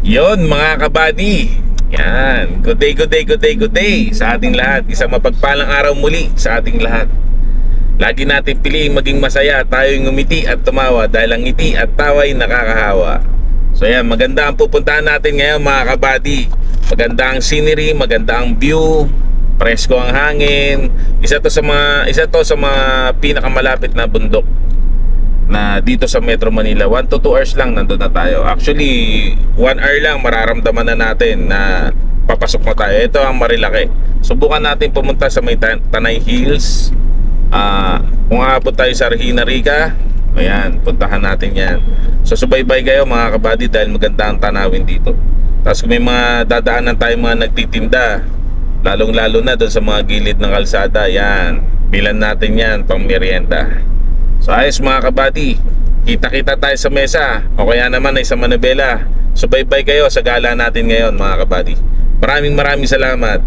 Yon mga kabady. Yan. Good day, good day, good day, good day sa ating lahat. Isang mapagpalang araw muli sa ating lahat. Lagi natin piliin maging masaya. Tayo'y ngumiti at tumawa dahil ang ngiti at tawa'y nakakahawa. So yan, maganda ang pupuntahan natin ngayon mga kabady. Maganda ang scenery, maganda ang view, presko ang hangin. Isa to sa mga pinakamalapit na bundok na dito sa Metro Manila. 1 to 2 hours lang nandun na tayo. Actually 1 hour lang mararamdaman na natin na papasok na tayo. Ito ang Marilake. Subukan natin pumunta sa may Tanay Hills. Kung aabot tayo sa Regina Rica, ayan, puntahan natin yan. So subaybay kayo mga kabady dahil maganda ang tanawin dito. Tapos kung may mga dadaanan tayo mga nagtitinda, lalong lalo na doon sa mga gilid ng kalsada, yan, bilan natin yan pang merienda. So ayos mga kabady, kita-kita tayo sa mesa o kaya naman ay sa Manibela. Subaybay kayo sa gala natin ngayon mga kabady. Maraming salamat.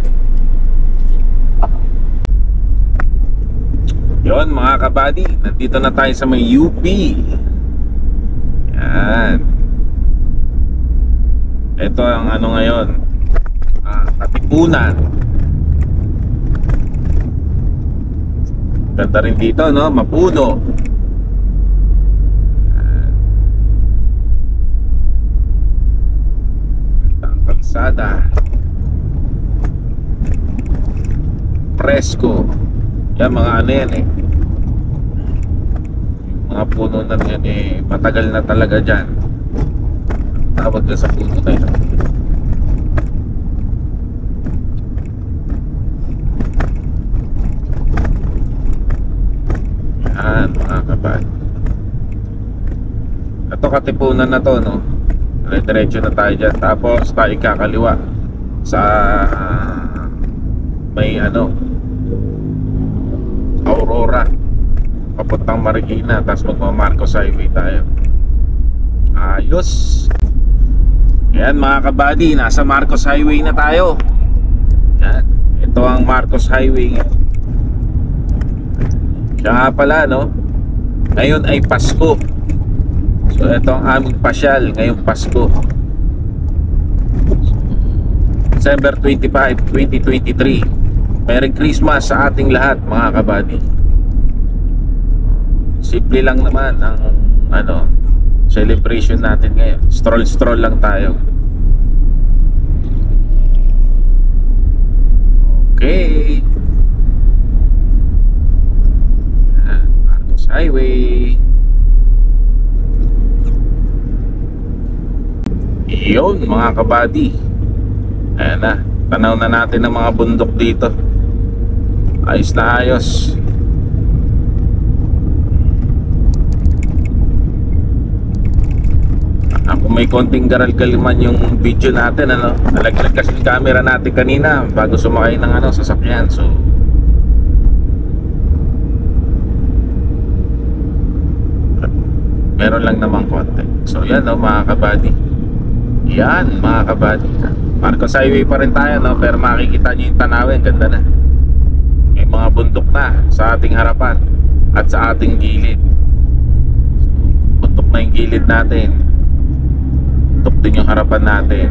Yon mga kabady, nandito na tayo sa may UP. Yan. Ito ang ano ngayon, Katipunan. Ganda rin dito, no? Mapuno. Ang kalsada. Presko. Yan mga ano yan eh. Mga puno na yan eh. Matagal na talaga dyan. Tawag ka sa puno na yun. Yan mga kabady. Ito Katipunan na to, no? Diretso na tayo dyan. Tapos tayo kakaliwa sa may ano, Aurora papuntang Marikina. Tapos magmamarcos highway tayo. Ayos. Yan mga kabady, nasa Marcos Highway na tayo. Yan. Ito ang Marcos Highway. Siya nga pala, no? Ngayon ay Pasko. So ito ang aming pasyal ngayong Pasko, December 25, 2023. Merry Christmas sa ating lahat mga kabady. Simple lang naman ang ano, celebration natin ngayon. Stroll lang tayo. Okay. Yan, Marcos Highway. Iyon mga kabady. Ayan na, tanaw na natin ang mga bundok dito. Ayos na ayos. Kung may konting garal-galiman yung video natin, ano, nalaglag kasi yung camera natin kanina bago sumakay ng ano, sasakyan. So meron lang naman konti. So yan, no, mga kabady. Yan mga kabady, Marcos Highway pa rin tayo, no? Pero makikita nyo yung tanawin, ganda na. May mga bundok na sa ating harapan at sa ating gilid. Bundok na yung gilid natin, bundok din yung harapan natin.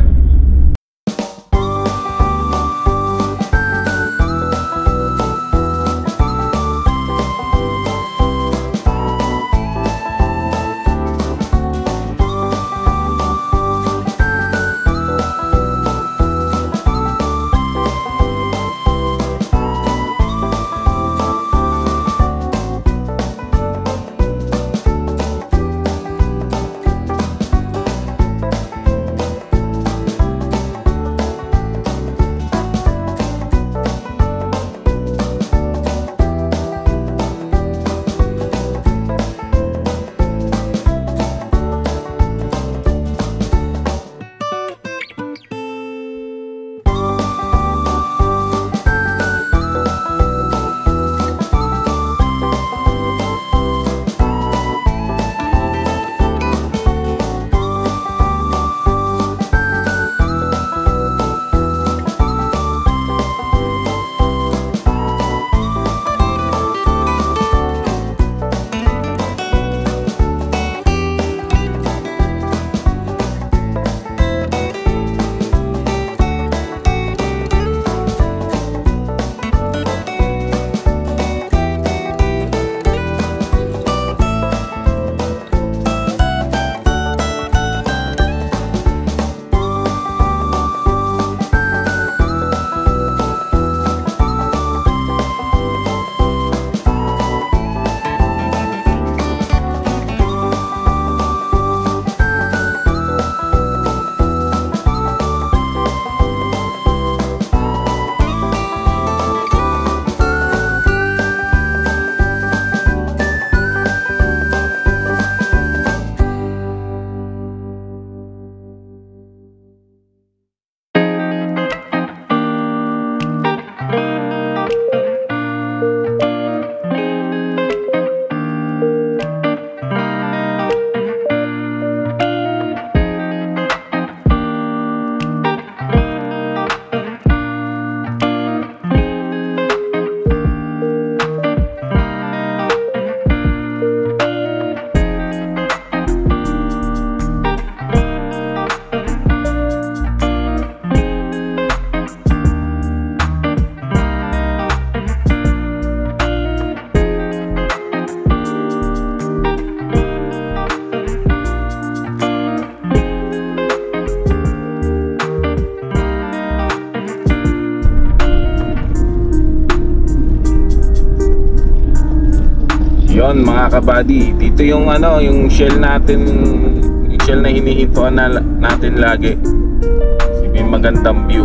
Yon mga kabady, dito yung ano, yung shell natin, yung shell na hinihintuan natin lagi. May magandang view.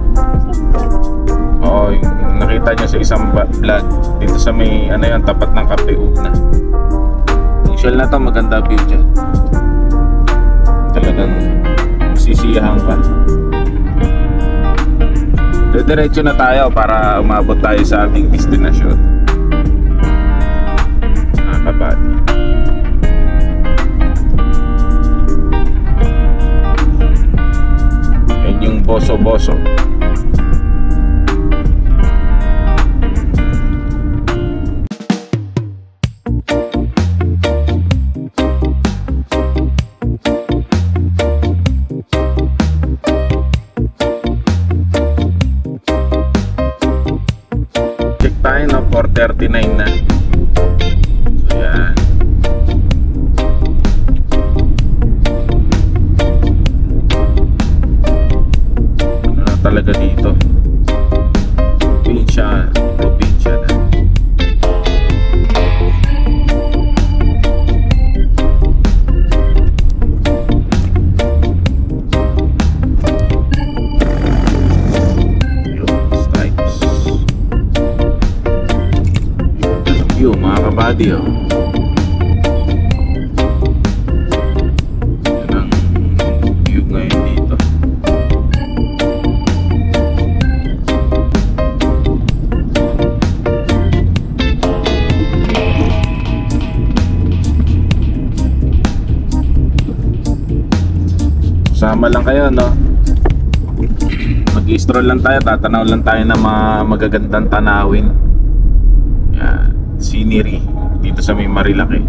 Oo, yung nakita nyo sa isang vlog dito sa may ano yan, tapat ng Cafe Ugna. Yung shell na to, maganda view dyan. Talagang sisiyahan ka. Diretso na tayo para umabot tayo sa ating destinasyon. Mga kabady. Yan yung boso-boso. Tayo na 4:39 na. So yan. Ano na talaga dito? Probinsya na. Yung mga kabady, oh. Yan ang view ngayon dito. Sama lang kayo, no? Mag-i-stroll lang tayo, tatanaw lang tayo ng mga magagandang tanawin. Yan, scenery dito sa may Marilaki.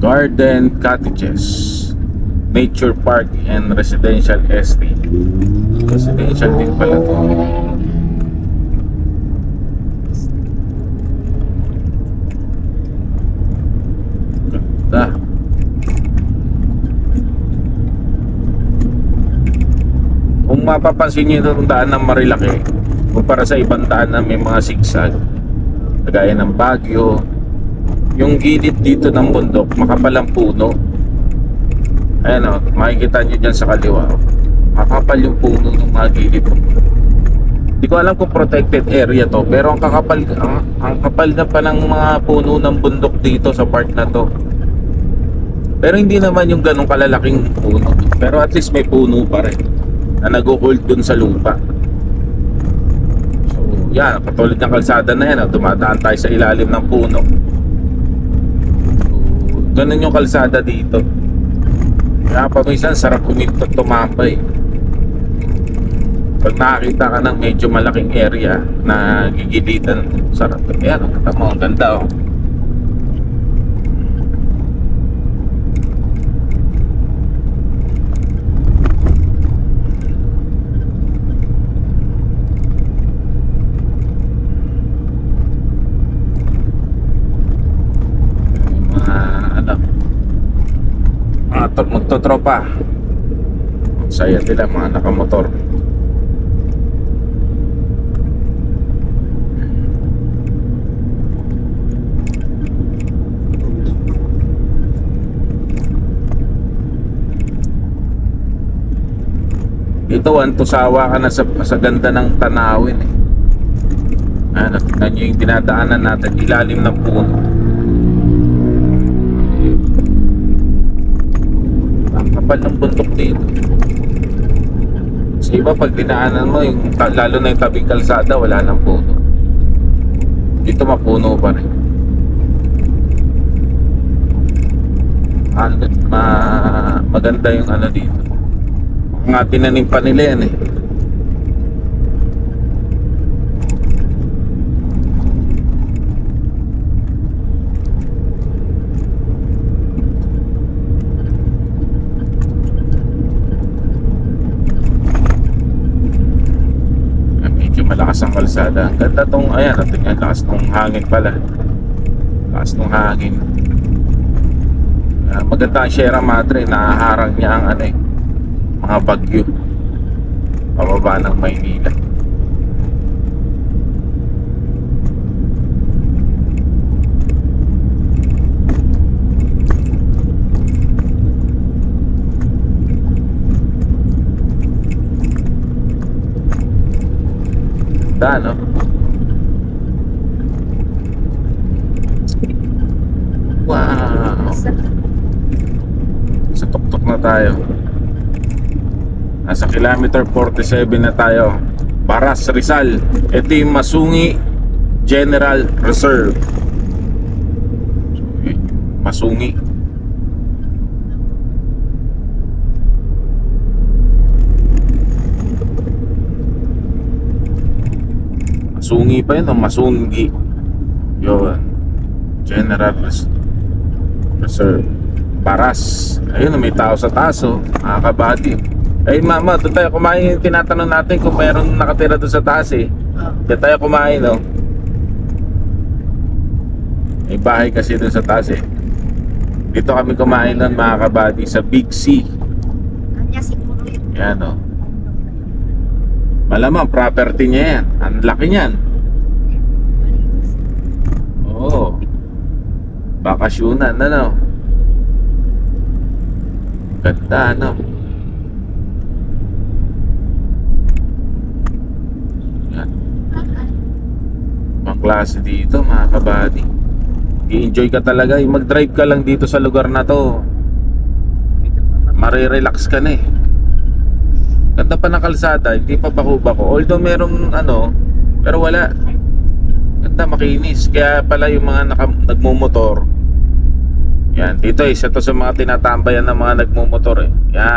Garden Cottages, Nature Park and Residential Estate. Residential din pala to. Ganda. Kung mapapansin nyo itong daan ng Marilaki kumpara sa ibang daan na may mga sigsag, kagaya ng Baguio, yung gilid dito ng bundok makapal ang puno. Ayan o, makikita nyo dyan sa kaliwa, makapal yung puno ng mga gilid. Hindi ko alam kung protected area to, pero ang kapal na pa ng mga puno ng bundok dito sa part na to. Pero hindi naman yung ganong kalalaking puno, pero at least may puno pa rin na nag-hold dun sa lupa. So yan, katulad ng kalsada na yan, dumadaan tayo sa ilalim ng puno. So ganun yung kalsada dito. Kaya pa minsan sarap huminto, tumambay. Pag nakakita ka ng medyo malaking area na gigilitan, sarap. Yan, kita mo, ang ganda oh. Magtotropa, ang saya nila mga nakamotor. Ito antusawa ka na sa ganda ng tanawin eh. Ano, tingnan nyo yung dinadaanan natin, ilalim ng puno. Kapal ng bundok dito. Sa iba pag dinaanan mo yung, lalo na yung tabing kalsada, wala nang puno. Dito mapuno pa rin. Maganda yung ano dito. Mga tinanim pa nila yan eh. Malakas ang kalsada. Ang ganda tong, ayan, tingnan, lakas ng hangin pala. Lakas ng hangin. Maganda ang Sierra Madre, nahaharang niya ang ano eh, mga bagyo pababa ng Maynila. No? Wow. Sa tuktok na tayo. Nasa kilometer 47 na tayo. Baras, Rizal. Ito yung Masungi General Reserve. Masungi. Masungi pa yun, Masungi. Yun. General Reserve. Baras. Ayun, may tao sa taas oh. Nakakabati. Ay mama, doon tayo kumain. Tinatanong natin kung mayroon nakatira doon sa taas eh. Doon tayo kumain oh. May bahay kasi doon sa taas eh. Dito kami kumain nun mga kabady sa Big C. Yan oh. Malamang property niya yan. Ang laki niyan. Oo. Bakasyonan ano. Ganda ano. Yan. Ang klase dito mga kabady. I-enjoy ka talaga. Mag-drive ka lang dito sa lugar na to. Marirelax ka na eh. Ganda pa ng kalsada, hindi pa bako-bako. Although merong ano, pero wala. Ganda, makinis. Kaya pala yung mga nagmumotor. Yan, dito isa to sa mga tinatambayan ng mga nagmumotor eh.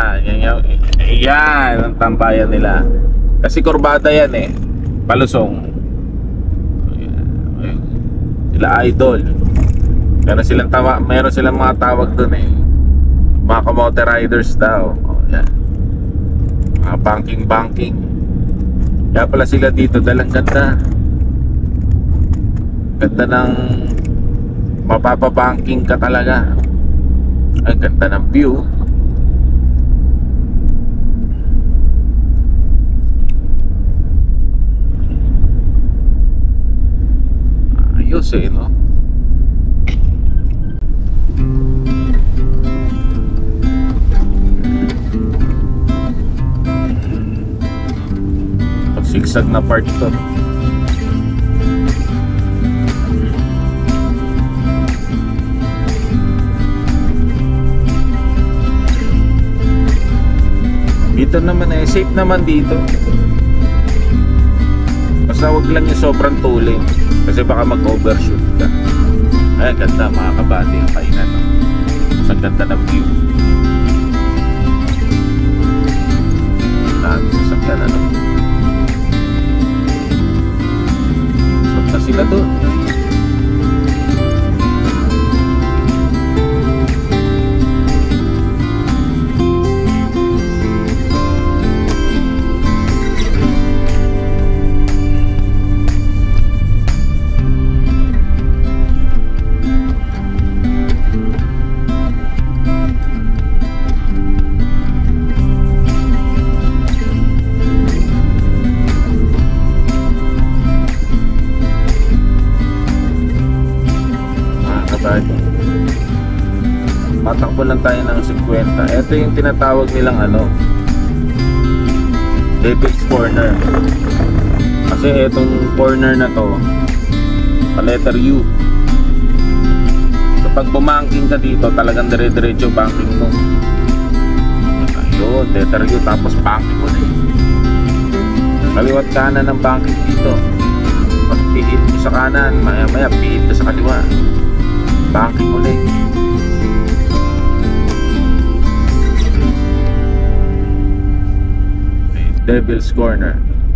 Yan ang tambayan nila. Kasi kurbada yan eh. Palusong. Sila idol. Meron silang mga tawag doon eh. Mga kamote riders daw. Oh, yan. Mga banking. Kaya pala sila dito dalang ganda. Ganda ng mapapabanking ka talaga. Ang ganda ng view. Ayos eh, no? Sigsag na part to. Dito naman eh, safe naman dito. Basta wag lang yung sobrang tuling, kasi baka mag-overshoot ka. Ay, ganda mga kabady ang kainan, no? Mas ang ganda ng view. Dami sasakyan, ano? Sot na sila doon. Matakbo lang tayo ng 50. Ito yung tinatawag nilang ano, Devil's Corner. Kasi itong corner na to, sa letter U. Kapag bumangking ka dito, talagang dire-diretso banking mo. Ayun, letter U, tapos banking mo na eh. Kaliwat kanan ng banking dito. Pag piit mo sa kanan, maya piit ka sa kaliwa, banking mo na eh. Devil's Corner.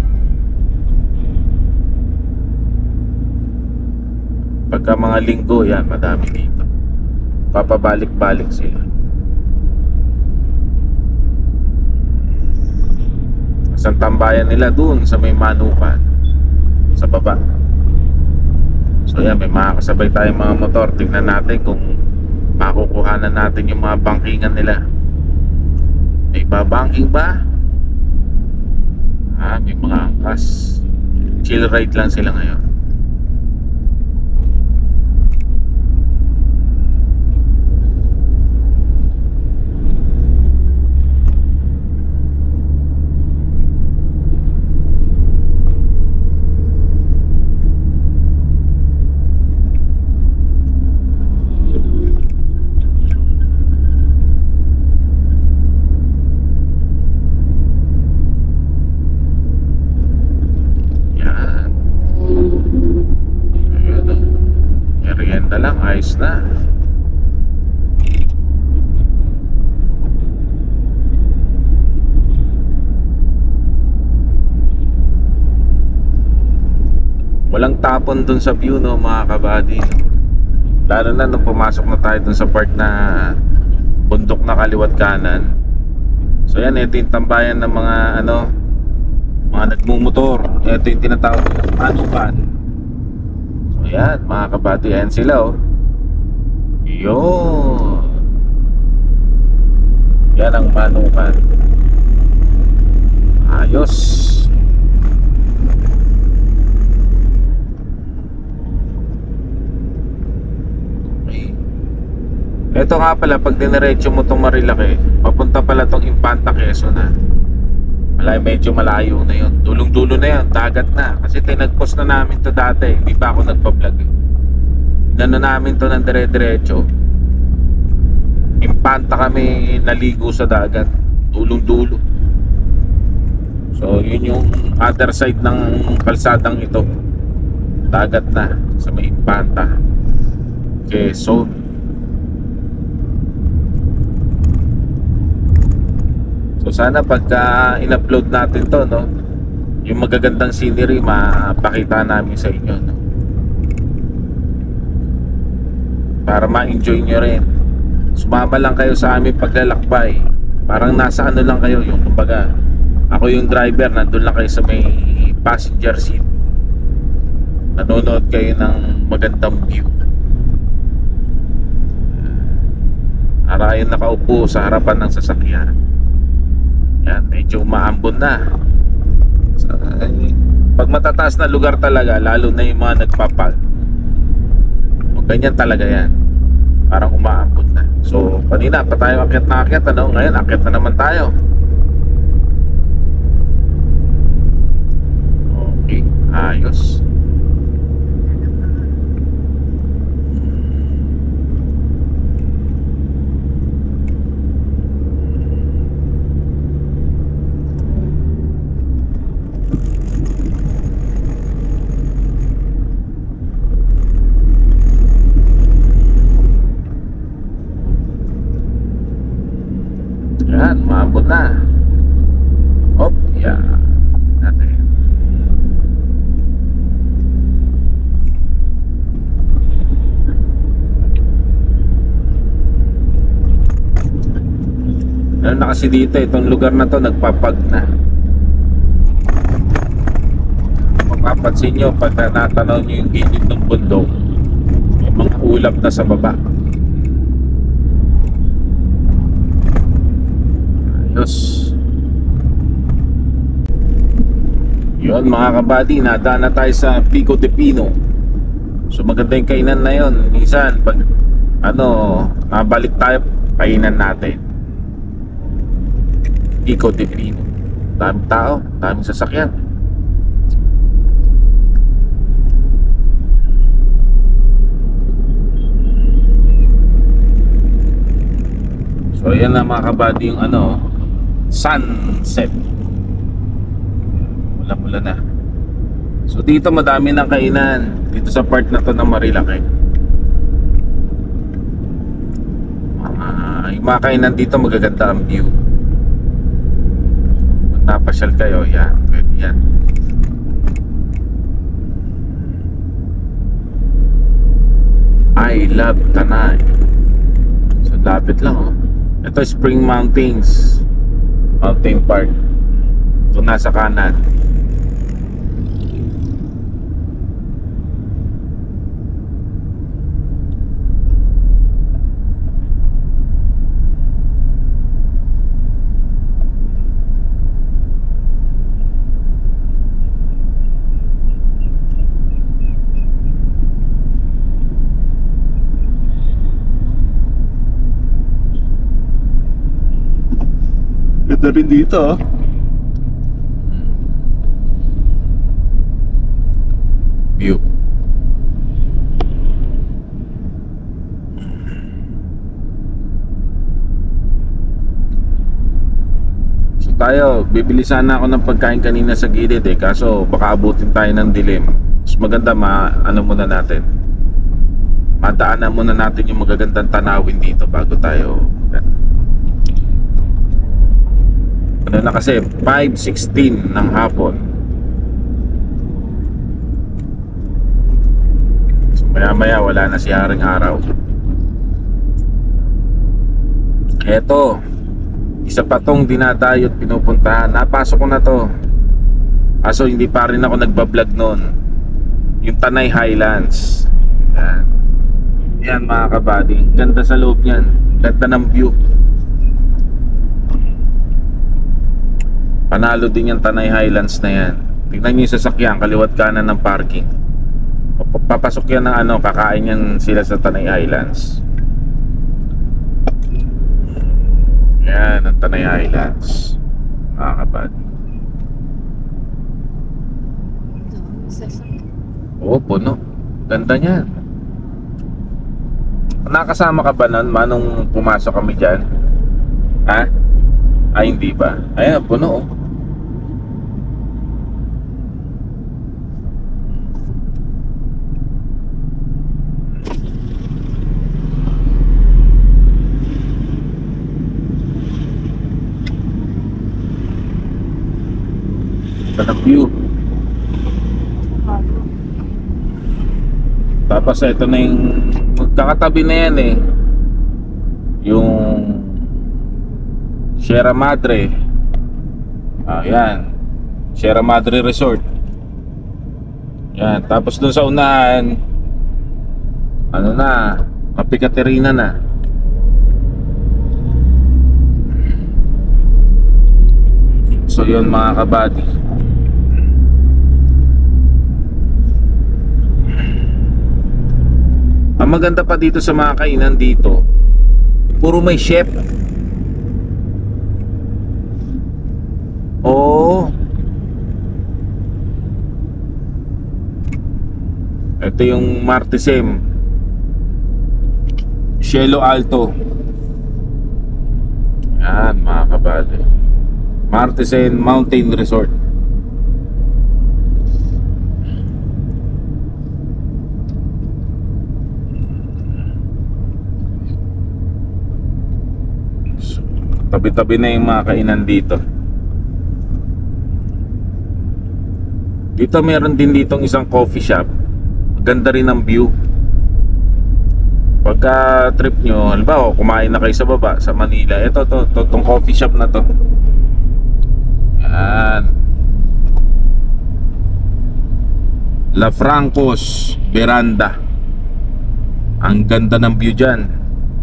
Pagka mga linggo yan, madami dito. Papabalik-balik sila. Isang tambayan nila dun sa may manukan, sa baba. So yan, may makakasabay tayong mga motor. Tingnan natin kung makukuhanan natin yung mga bankingan nila. May babangking ba? May mga angkas. Chill ride lang sila ngayon. Ayos na. Walang tapon dun sa view, no, mga kabady. Lalo na nung pumasok na tayo dun sa part na bundok na kaliwat kanan. So yan, ito yung tambayan ng mga ano, mga nagmumotor. Ito yung tinatawag manukan. So yan, mga kabady, yan sila, oh. Yun. Yan ang manukan. Ayos. Okay. Ito nga pala, pag diniretso mo itong Marilaki, papunta pala itong Infanta Quezon na. Medyo malayo na yun. Dulong-dulo na yun, dagat na. Kasi tinagpos na namin to dati. Hindi pa ako nagpa-vlog eh. Inano namin to ng dire-diretso. Infanta kami naligo sa dagat. Dulong-dulo. So yun yung other side ng kalsadang ito. Dagat na sa may Infanta Quezon. So sana pagka in-upload natin to, no, yung magagandang scenery mapakita namin sa inyo, no? para ma-enjoy nyo rin. Sumama lang kayo sa aming paglalakbay. Parang nasa ano lang kayo, yung kumbaga ako yung driver, nandun lang kayo sa may passenger seat, nanonood kayo ng magandang view. Para yung nakaupo sa harapan ng sasakyan. Yan, medyo umaambon na. Pag matataas na lugar talaga, lalo na yung mga nagpapag, o ganyan talaga yan, parang umaambon na. So kanina pa tayo akyat na akyat, ano? Ngayon akyat na naman tayo. Okay, ayos. Yan, maabot na. Hop, yeah. Natin. Ano na kasi dito, itong lugar na to nagpapag na. Mapapansin nyo pag natanaw nyo yung gilid ng bundok, may mga ulap na sa baba. Ayos. Yun mga kabady, nadaan na tayo sa Pico de Pino. So maganda yung kainan na yun. Minsan pag mabalik tayo, kainan natin. Pico de Pino. Daming tao, daming sasakyan. So ayan na mga kabady yung sunset. Mula na. So dito madami ng kainan. Dito sa part na to ng Marilaki. Yung mga kainan dito magaganda ang view. Kung napasyal kayo, yan, pwede yan. I love Tanay. So lapit lang oh. Ito Spring Mountains Mountain Park. Ito nasa kanan. Ganda rin dito oh. View. So tayo, bibili sana ako ng pagkain kanina sa gilid kaso baka abutin tayo ng dilim. Mas maganda muna natin. Madaanan muna natin yung magagandang tanawin dito bago tayo. Na kasi 5:16 ng hapon. So maya wala na si Haring Araw. Eto, isa pa tong dinadayo at pinupuntahan. Napasok ko na to. Kaso hindi pa rin ako nagbablog noon. Yung Tanay Highlands. Yan mga kabady. Ganda sa loob niyan. Ganda ng view. Panalo din yung Tanay Highlands na yan. Tignan nyo yung sasakyan, kaliwat kanan ng parking. Papasok yan ng kakain yan sila sa Tanay Highlands. Yan ang Tanay Highlands, mga kabady. Oo, puno. Ganda niyan. Nakasama ka ba nun, manong pumasok kami dyan? Ha? Ay, hindi ba? Ayan, puno oh. Ito na view. Tapos ito na yung magkakatabi na yan eh, yung Sierra Madre. Yan, Sierra Madre Resort. Yan, tapos dun sa unahan, ano na, Cafe Caterina na. So yun mga kabady. Ang maganda pa dito sa mga kainan dito, puro may chef. Oo. Ito yung Martesem Cielo Alto. Yan mga kabady, Martesem Mountain Resort. So, tabi-tabi na yung mga kainan dito. Dito meron din ditong isang coffee shop. Ganda rin ang view. Pagka trip nyo, halimbawa kumain na kayo sa baba sa Manila, ito tong coffee shop na to. Yan, La Francos Veranda. Ang ganda ng view dyan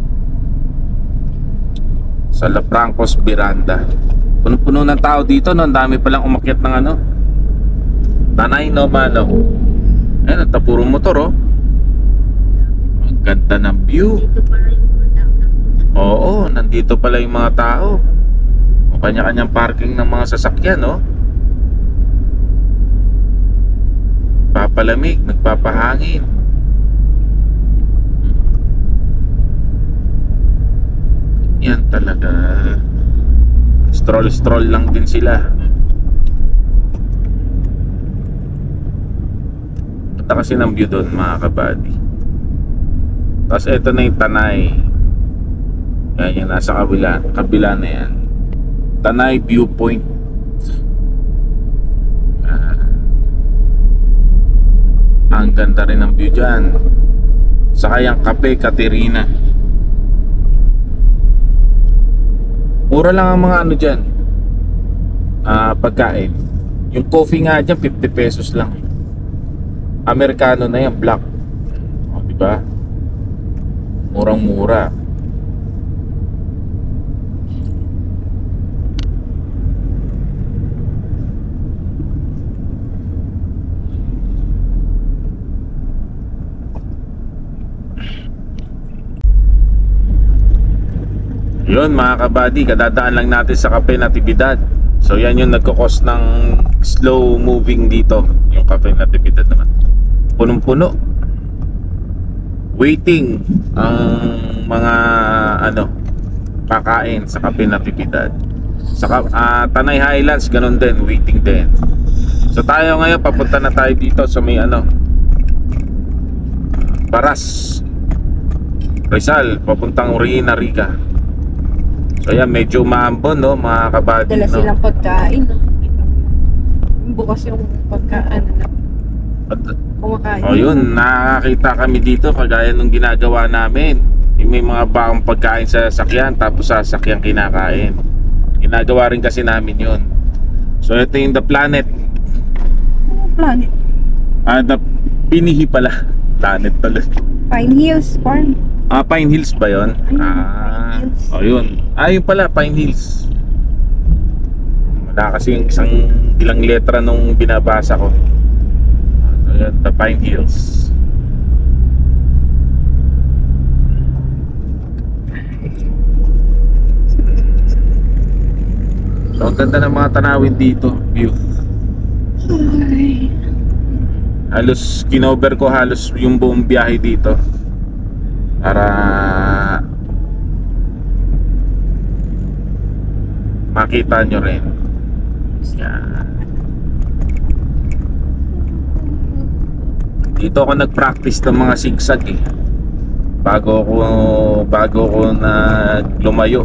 sa La Francos Veranda. Puno-puno ng tao dito, no? Ang dami palang umakyat ng ano, Tanay no Mano. Ayan, at puro motor, oh. Ang ganda ng view. Dito pala yung mga tao na. Oo, nandito pala yung mga tao. O kanya-kanyang parking ng mga sasakyan, oh. Papalamig, nagpapahangin. Yan talaga. Stroll-stroll lang din sila. Ganda kasi ng view doon mga kabady. Tapos eto na yung Tanay. Yan yung nasa kabila na yan, Tanay Viewpoint. Ang ganda rin ng view dyan. Saka yung Cafe Caterina. Mura lang ang mga ano dyan, pagkain. Yung coffee nga dyan 50 pesos lang. Americano na yan, black. O, diba? Murang mura. Yun mga kabady, kadadaan lang natin sa Cafe Natividad. So yan yung nagkakos ng slow moving dito. Yung Cafe Natividad naman, punong-puno. Waiting ang mga ano, kakain sa Cafe Natividad. Sa Tanay Highlands, ganun din, waiting din. So tayo ngayon, papunta na tayo dito sa may ano, Baras, Rizal, papuntang Reina Rica. So yan, medyo maambon, no, mga kabady, Dala no? silang pagkain, no? Bukas yung pagkaan na kumakain. O yun, nakakita kami dito kagaya nung ginagawa namin. Yung may mga baong pagkain sa sasakyan, tapos sa sasakyan kinakain. Ginagawa rin kasi namin yun. So ito yung The Planet. Ano planet? The Pinihi pala. Planet pala. Pine Hills Farm. Pine Hills ba yun? Pine Hills. O yun. Yun pala, Pine Hills. Wala kasi yung ilang letra nung binabasa ko. So yun, The Pine Hills. So ang ganda ng mga tanawin dito, view. Ay. Halos kinover ko halos yung buong biyahe dito para makita nyo rin. Yan. Dito ako nag-practice ng mga zigzag eh, bago ko lumayo.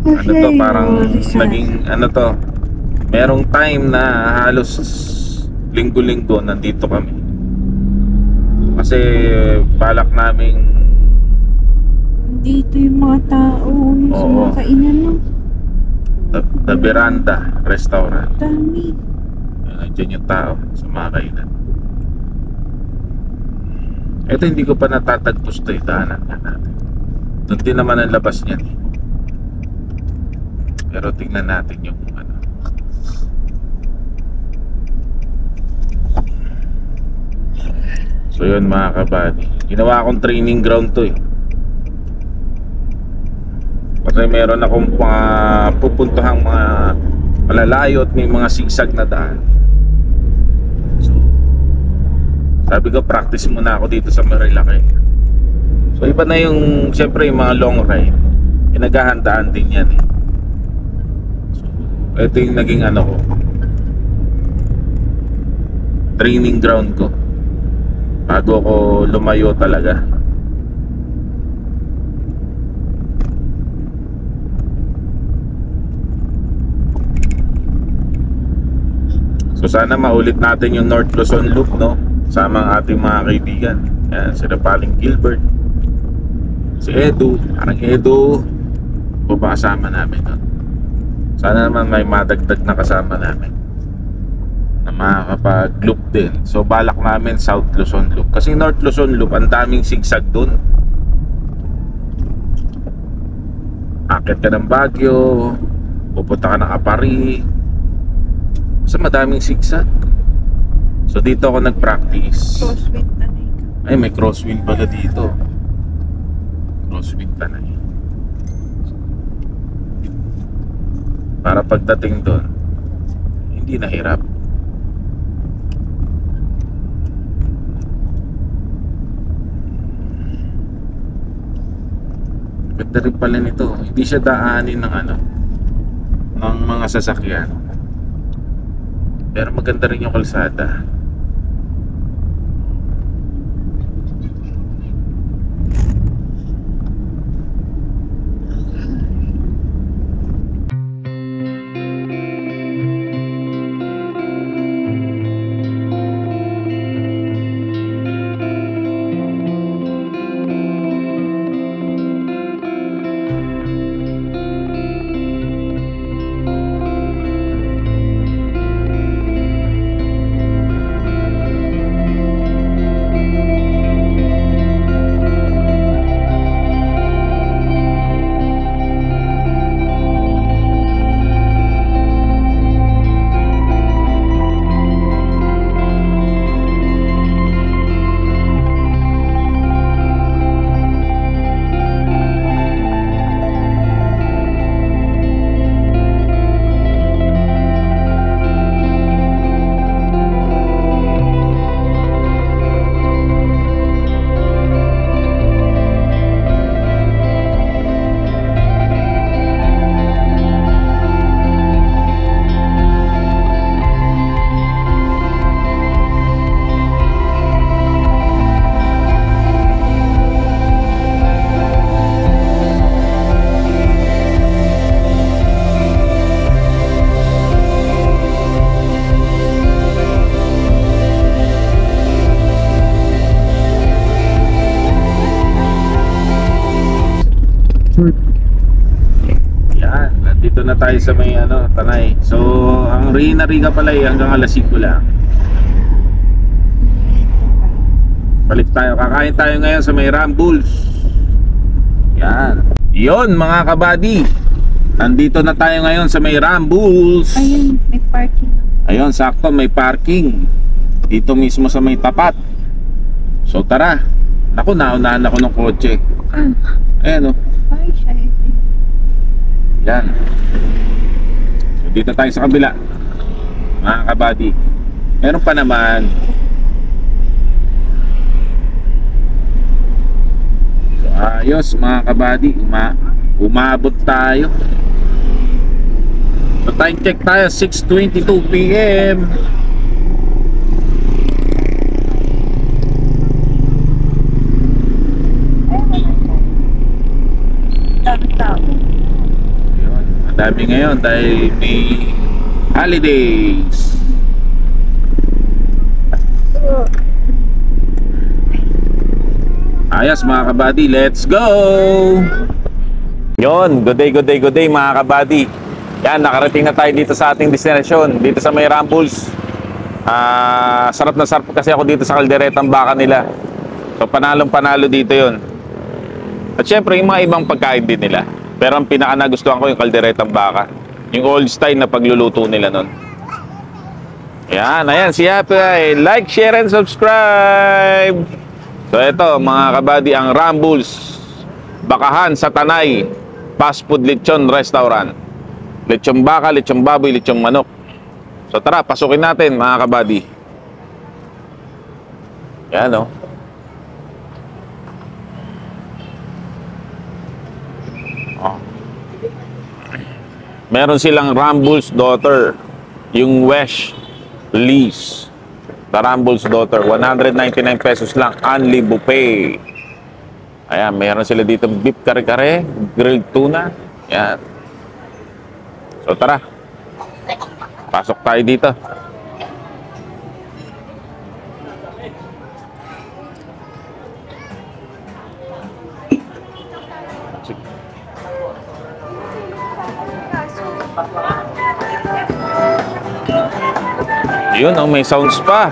Ano to, parang naging ano to, merong time na halos linggo-linggo nandito kami. Kasi balak naming Dito yung mga tao. Yung sa Oo. mga kainan no. the Veranda Restaurant. Dami. Nandiyan yung tao sa mga kainan. Ito hindi ko pa natatagpos to, daanan nga natin. Doon din naman ang labas niyan eh. Pero tingnan natin yung ano. So yun mga kabady, ginawa akong training ground to eh. Kasi meron akong pupuntahang mga malalayo at may mga sigsag na daan. So sabi ko practice muna ako dito sa Marilaki. So iba na yung siyempre yung mga long ride, pinaghahandaan din yan eh. So ito yung naging ano ko, training ground ko bago ko lumayo talaga. So sana maulit natin yung North Luzon Loop, no? Sama ang ating mga kaibigan. Yan, sila paling Gilbert, si Edu, parang Edu, kasama namin, no? Sana naman may madagdag na kasama namin na makakapag-loop din. So balak namin South Luzon Loop. Kasi North Luzon Loop, ang daming sigsag dun. Akit ka ng Baguio, pupunta ka ng Apari, so madaming sigsag. So dito ako nag-practice. Crosswind na na Ay, may crosswind pala dito. Crosswind ka na eh. Para pagdating doon, hindi nahirap. Ganda rin pala nito. Hindi siya daanin ng ano, ng mga sasakyan. Pero maganda rin yung kalsada. Yan, nandito na tayo sa may ano, Tanay. So, ang Riga pala ay hanggang alas 5 lang. Balik tayo, kakain tayo ngayon sa may Rambles. Yan. Yon mga kabady, nandito na tayo ngayon sa may Rambles. Ayun, may parking na. Ayun, sakto may parking dito mismo sa may tapat. So tara. Naku, naunahan ako ng kotse. Ayan o. Ay, siya. Yan. So dito tayo sa kabila, mga kabady. Meron pa naman. So ayos mga kabady, umabot tayo. So time check tayo, 6:22 PM. Dami tao. Ayun. Dami ngayon dahil may holidays. Ayos mga kabady, let's go! Yon, good day mga kabady. Yan, nakarating na tayo dito sa ating destinasyon, dito sa may Rambles. Sarap na sarap kasi ako dito sa kalderetang baka nila. So panalong-panalo dito yon. At syempre yung mga ibang pagkain din nila. Pero ang pinaka nagustuhan ko yung kalderetang baka. Yung old style na pagluluto nila nun. Yan, ayan si Happy. Like, share, and subscribe. So ito mga kabady, ang Rambles Bakahan sa Tanay Fast Food Lechon Restaurant. Lechon baka, lechon baboy, lechon manok. So tara, pasukin natin mga kabady. Yan o. Meron silang Rambles Daughter, yung Wesh Lease. The Rambles Daughter, 199 pesos lang, only buffet. Ayan, meron sila dito beef kare-kare, grilled tuna. Yan. So tara, pasok tayo dito. Yun, oh, may sounds pa.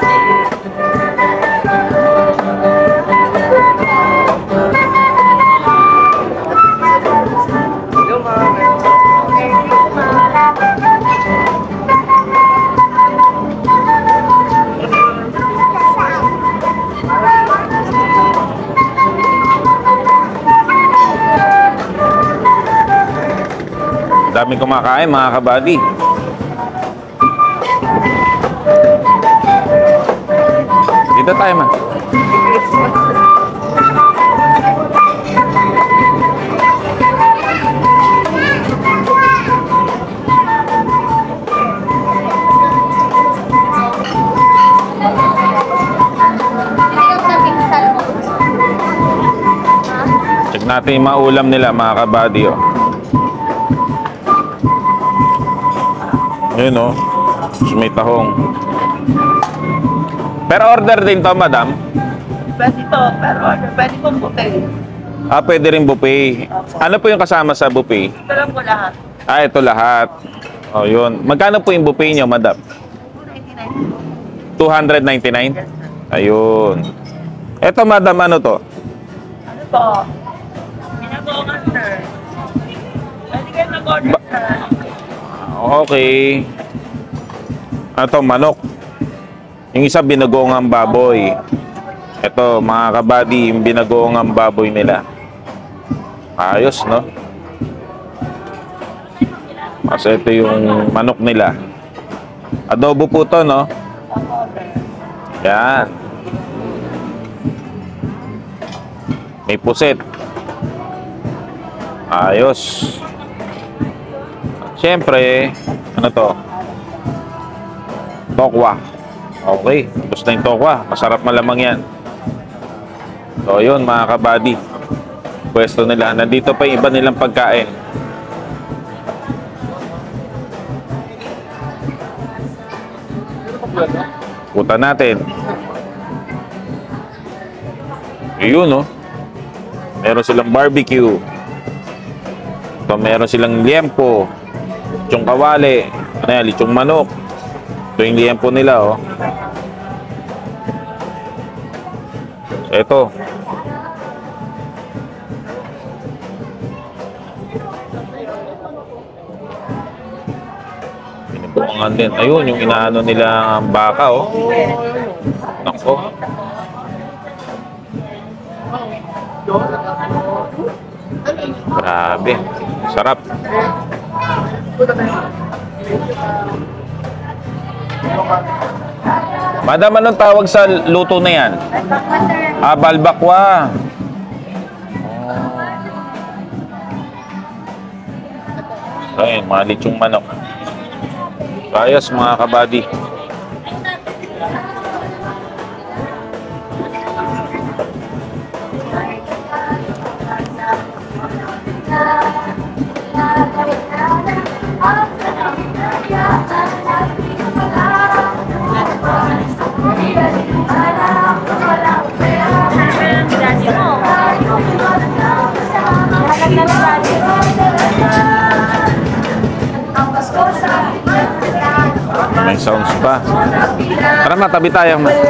Daming kumakain mga kabady. Dito tayo man. Check natin yung mga ulam nila mga kabady. Oh. Yun oh, may tahong. Pero order din to, madam? Pwede to, pero pwede pong buffet. Pwede rin buffet. Ano po yung kasama sa buffet? Ito lang po lahat. Ito lahat. Oh, yun. Magkano po yung buffet nyo, madam? 299? Ayun. Ito, madam, ano to? Ano po? Minagongan, sir. Pwede kayo mag-order, sir. Okay. Ito, manok. Yung isa, binagoong baboy. Ito, mga kabady, yung binagoong baboy nila. Ayos, no? Kasi ito yung manok nila. Adobo po to, no? Yan. May puset. Ayos. Siyempre, ano to? Tokwa. Okay, gusto na yung tokwa. Masarap malamang yan. So, yun mga kabady. Pwesto nila. Nandito pa yung iba nilang pagkain. Puta natin. Yun, no? Meron silang barbecue. Ito, meron silang liempo. Lichong kawali. Ano yan? Lichong manok. Ito yung liempo nila, oh. Ito. Pinubukangan din. Ayun, yung inaano nila ang baka, oh. Nako. Grabe. Sarap. Madam, anong tawag sa luto na yan? Balbakwa. Ayun, mga lechong manok. Ayos mga kabady. sounds pa. Tara ma, tabi tayo ma.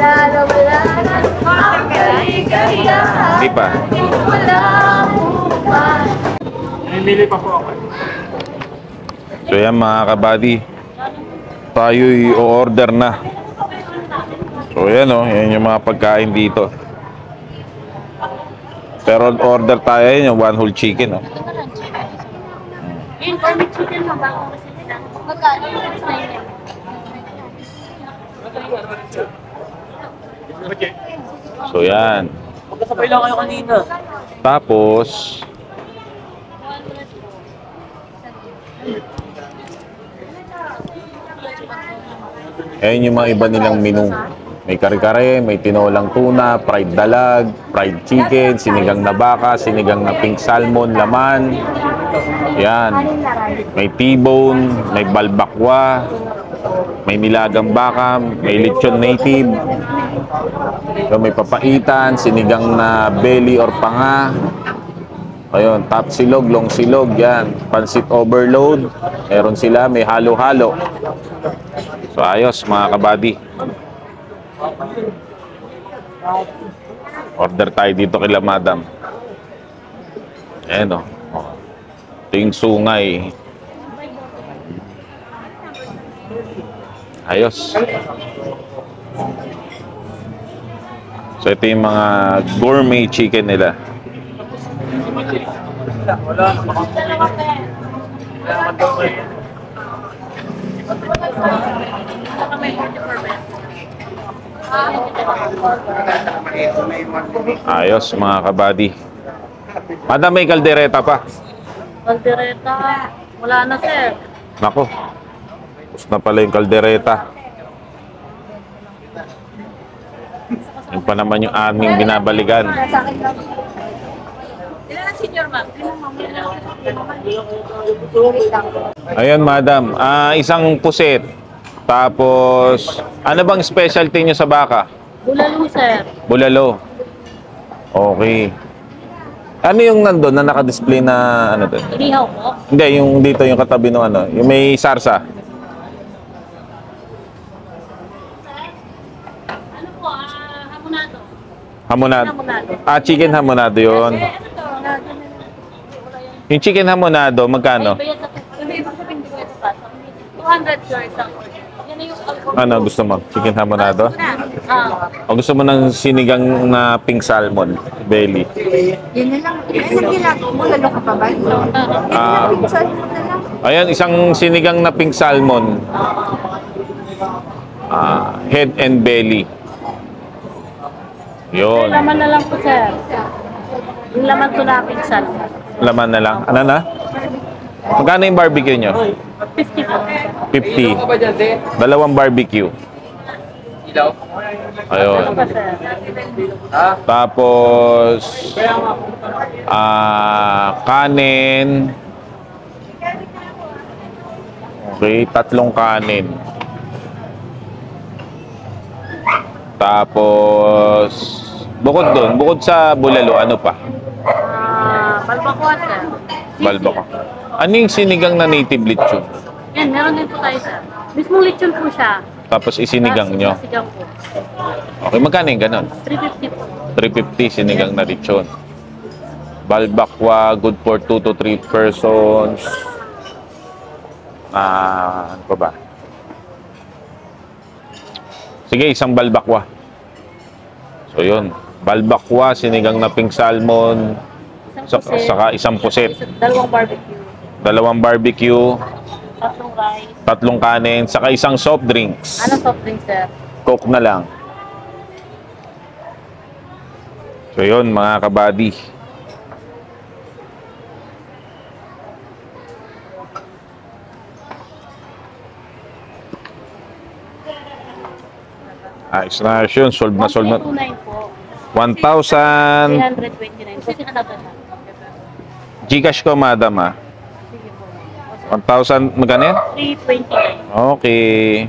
Hindi pa. Namimili pa po ako. So yan mga kabady, tayo'y o-order na. So yan o, yan yung mga pagkain dito. Pero order tayo yun, yung one whole chicken o. Yung corned chicken mo bago kasi nila. Magkano yung price na yun? So yan. Magkasabay lang kayo kanina. Tapos, ayan yung mga iba nilang menu. May kare-kare, may tinolang tuna, fried dalag, fried chicken, sinigang na baka, sinigang na pink salmon, laman. Yan. May T-bone, may balbakwa, may nilagang baka, may lechon native. So, may papaitan, sinigang na belly or panga. Ayun, top silog, long silog, yan. Pansit overload. Meron sila, may halo-halo. So, ayos mga kabady. Order tayo dito kila madam. Ayan o. Ito yung sungay. Ayos. So, ito yung mga gourmet chicken nila. Wala na baka. Ayos mga kabady. Madam, may kaldereta pa. Kaldereta, wala na sir. Nako. Tapos na pala yung kaldereta. Yung pa naman yung aming binabalikan. Ilan ang senior ma'am? Ayun madam, isang pusit. Tapos, ano bang specialty nyo sa baka? Bulalo sir. Bulalo. Okay. Ano yung nandun na naka-display na ano doon? Inihaw po. Hindi, yung dito yung katabi ng ano, yung may sarsa. Ano po, hamonado. Hamonado. Hamonado. Chicken hamonado yun. Eh, ano to? Yung chicken hamonado, magkano? Bayad na po. Hindi ibig sabihin ko ito pa. 200 sir isang order. Yan na yung alcohol. Ano gusto mo? Chicken hamonado? O gusto mo ng sinigang na pink salmon, belly? Yun na lang. Ay, nagkilako mo, lalo ka pa ba? Pinsan mo na lang. Ayan, isang sinigang na pink salmon. Head and belly. Yun. Laman na lang po sir. Yung laman ko na pinsan. Laman na lang. Ano na? Magkano yung barbecue nyo? 50 po. 50. Dalawang barbecue. Ayun. Ano pa sir? Tapos, kanin. Okay, 3 kanin. Tapos, bukod sa bulalo, ano pa? Balbakwa sir. Balbaka. Ano yung sinigang na native lechon? Yan, meron din po tayo sir. Mismong lechon po siya. Tapos isinigang nyo. Sinigang po. Okay, magkano yung ganon? 350 po. 350 sinigang na lechon. Balbakwa, good for 2 to 3 persons. Ano pa ba? Sige, isang balbakwa. So yun, balbakwa, sinigang na pink salmon, saka isang pusit. Dalawang barbecue. 2 barbecue, 3 rice. 3 kanin, saka isang soft drinks. Ano soft drink sir? Coke na lang. So yun mga kabady. Ayos na yun. Solve na. 1,329 po. 1,000. 329. Sige, another na. Gcash ko, madam, ah. Sige po. 1,000. Magkano yan? 329. Okay.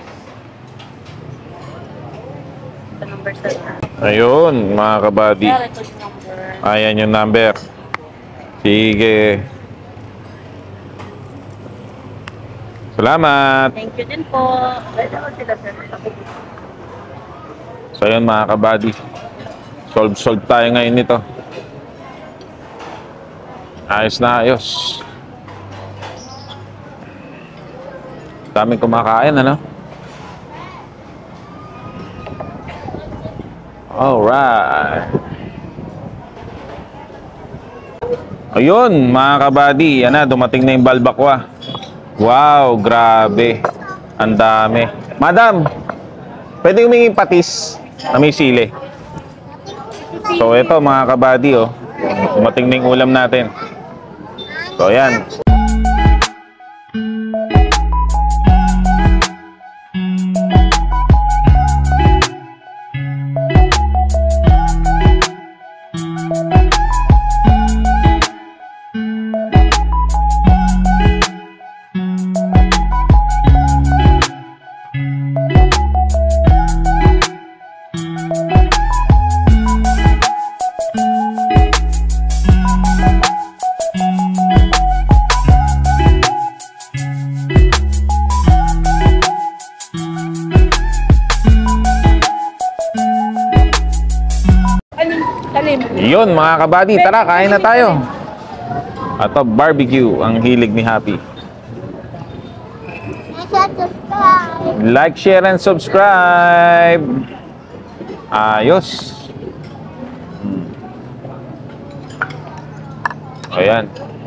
Ito number sir. Ayun, mga kabady. Sir, ito yung number. Ayan yung number. Sige. Salamat. Thank you din po. Pwede ko sila sir. So yun mga kabady, solve tayo ngayon nito. Ayos na ayos. Daming kumakain, ano? Alright. Ayun mga kabady, yan na, dumating na yung balbakwa. Wow, grabe. Ang dami. Madam, pwede humingi patis na may sili. So ito mga kabady, oh, dumating na yung ulam natin. So ayan. Yun mga kabady, tara kain na tayo. Ato barbecue ang hilig ni Happy. Like, share, and subscribe. Ayos. Ayan.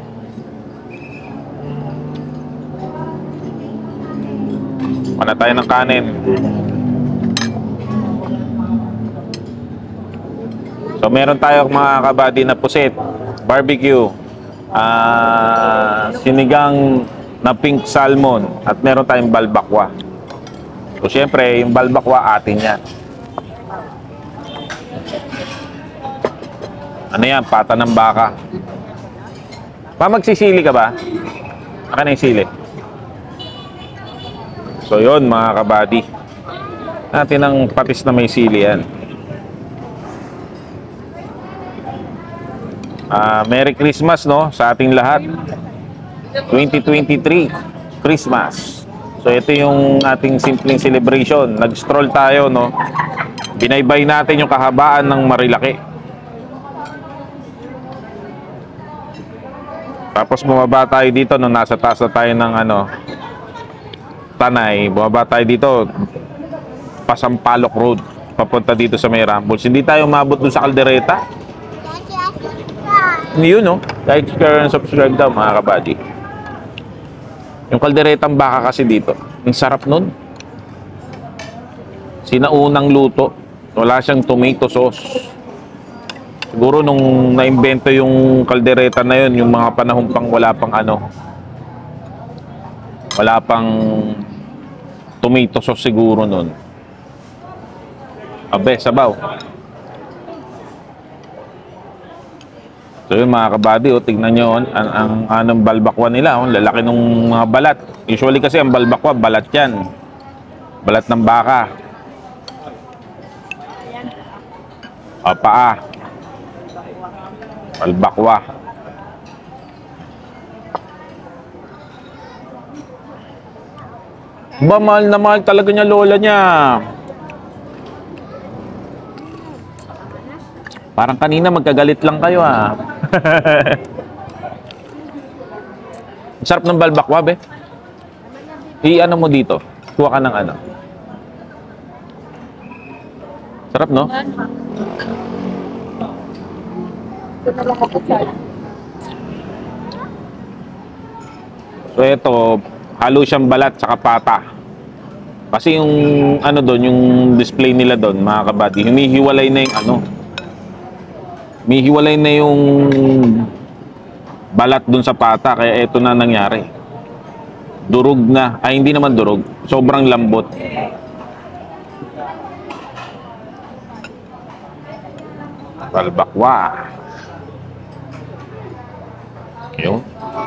Mana tayo ng kanin. So meron tayo mga kabady na pusit, barbecue, sinigang na pink salmon, at meron tayong balbakwa. So syempre yung balbakwa atin yan. Ano yan? Pata ng baka. Magsisili ka ba? Akin na yung sili. So yun mga kabady, natin ang patis na may sili yan. Merry Christmas, no, sa ating lahat. 2023 Christmas. So ito yung ating simpleng celebration. Nag-stroll tayo, no. Binaybay natin yung kahabaan ng Marilaki. Tapos bumaba tayo dito nung nasa taas na tayo ng Tanay. Bumaba tayo dito Pasampaloc Road papunta dito sa May Rambles. Hindi tayo umabot dun sa Caldereta. Yun, no? Like, share, and subscribe daw mga kabady. Yung kalderetang baka kasi dito, ang sarap nun. Sinaunang luto, wala siyang tomato sauce. Siguro nung naimbento yung kaldereta na yun, yung mga panahon pang wala pang tomato sauce siguro nun. Abe, sabaw. So yun mga kabady, tignan nyo ang anong balbakwa nila, lalaki ng mga balat. Usually kasi ang balbakwa, balat yan. Balat ng baka. Paa. Balbakwa. Ba, mahal na mahal talaga niya lola niya. Parang kanina magkagalit lang kayo, Sarap ng balbakwa, be. I-ano mo dito. Kuha ka ng ano. Sarap, no? So, ito, halo siyang balat sa pata. Kasi yung, doon, yung display nila doon, mga kabady, humihiwalay na yung Mihiwalay na yung balat dun sa pata, kaya ito na nangyari. Durog na. Ay, hindi naman durog. Sobrang lambot. Balbakwa. Yun.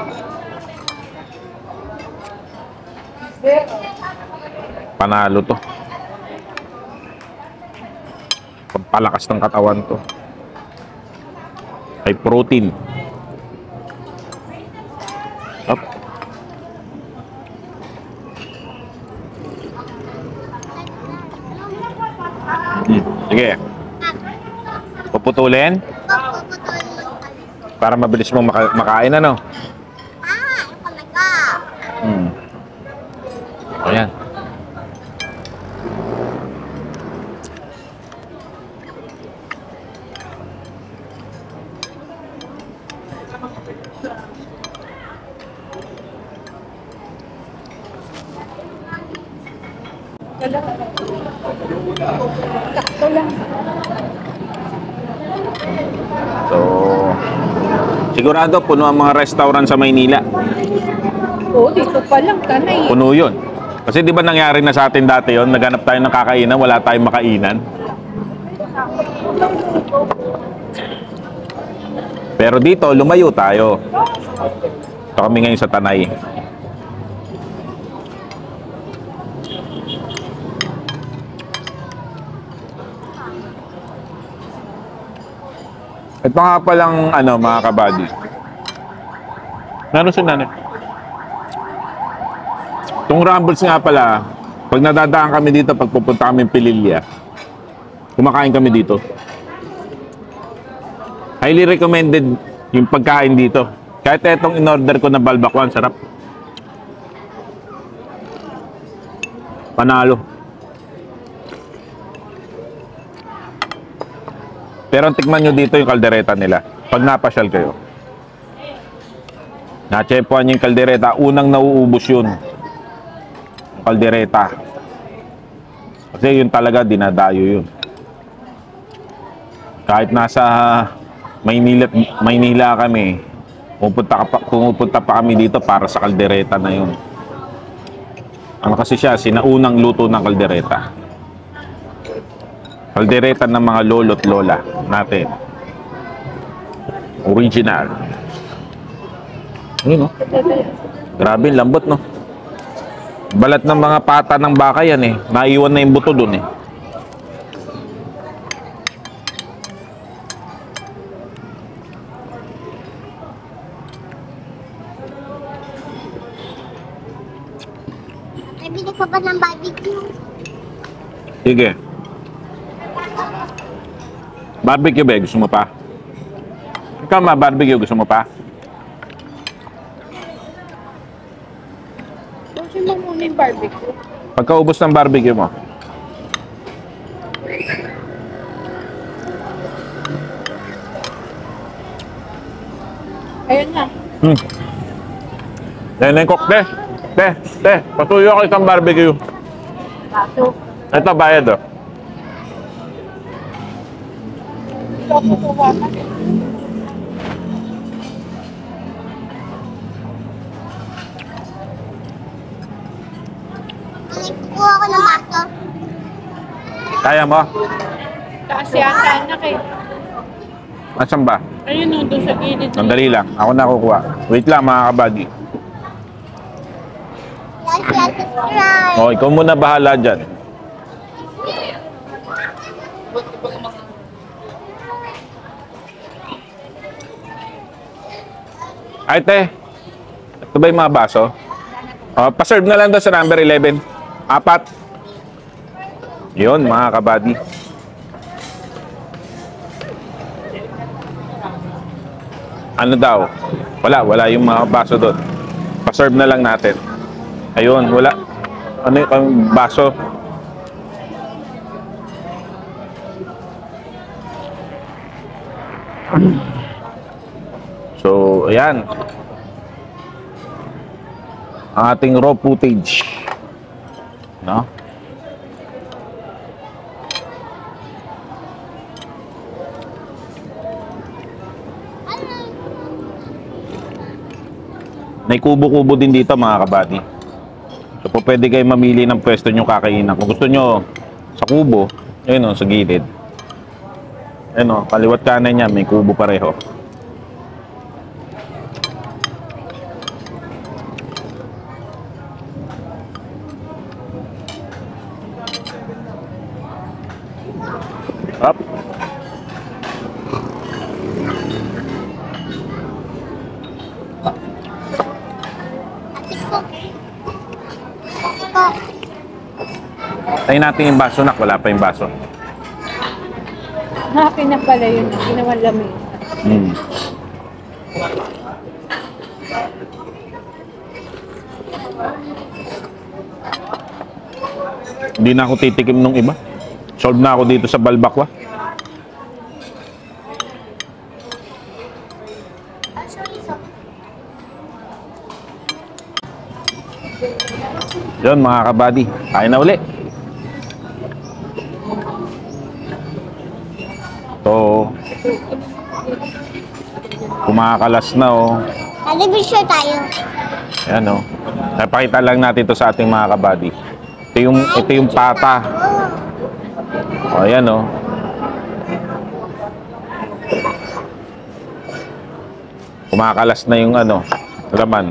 Panalo to. Pampalakas ng katawan to. Ay protein. Up. Sige. Puputulin? Para mabilis mong makain, ano? Ayan. So, sigurado puno ang mga restaurant sa Maynila. Oo, dito pa lang, tanay. Puno yun. Kasi di ba nangyari na sa atin dati yon, naghanap tayo ng kakainan, wala tayong makainan. Pero dito, lumayo tayo. Ito kami ngayon sa Tanay. Ito nga palang ano, mga kabady. Naroon si nanay. Itong Rumbles nga pala, pag nadadaan kami dito, pag pupunta kami Pililya, kumakain kami dito. Highly recommended yung pagkain dito. Kahit itong in-order ko na balbakwan, sarap. Panalo. Pero tikman nyo dito yung kaldereta nila. Pag napasyal kayo. Natsepuan yung kaldereta, unang nauubos yun. Kaldereta. Kasi yun talaga, dinadayo yun. Kahit nasa Maynila kami, pumupunta pa kami dito para sa kaldereta na yun. Ano kasi siya, sinaunang luto ng kaldereta. Kaldereta ng mga lolo't lola natin. Original. Ayun, no? Grabe, lambot, no? Balat ng mga pata ng baka yan, eh. Naiwan na yung buto dun, eh. Nabili ka ba ng barbecue? Sige. Barbecue ba? Gusto mo pa? Ikaw ma, barbecue. Gusto mo pa? Gusto mo muna yung barbecue? Pagkaubos ng barbecue mo. Ayun na. Nenengkok, te, patuyo ako isang barbecue. Baso. Ito, bayad, oh. Ito kukuha ka. Kuha ko ng baso. Kaya mo? Taas yata, anak eh. Asan ba? Ayun o, doon sa gilid. Sandali lang. Ako na kukuha. Wait lang, mga kabady. Like and subscribe. O, ikaw muna bahala dyan. Ay, te. Ito ba yung mga baso? O, paserve na lang doon sa number 11. 4. Yun, mga kabady. Ano daw? Wala yung mga baso doon. Paserve na lang natin. Ayun, wala. Ano yung baso? So, ayan. Ang ating raw footage. No? May kubo-kubo din dito, mga kabady. So, po pwede kayo mamili ng pwesto nyo kakainan. Kung gusto nyo sa kubo, ayun o, sa gilid. Ayun o, kaliwat kanan niya, may kubo pareho. Up. Tayo natin yung baso, nak. Wala pa yung baso. Akin na pala yun. Ginawa lamesa. Hmm. Hindi na ako titikim nung iba. Solve na ako dito sa balbakwa. Yun mga kabady, kain na uli. Ito, kumakalas na oh. Nalibisyo tayo. Ayan oh. Napakita lang natin ito sa ating mga kabady. Ito yung pata. O ayan oh. Kumakalas na yung ano, laman.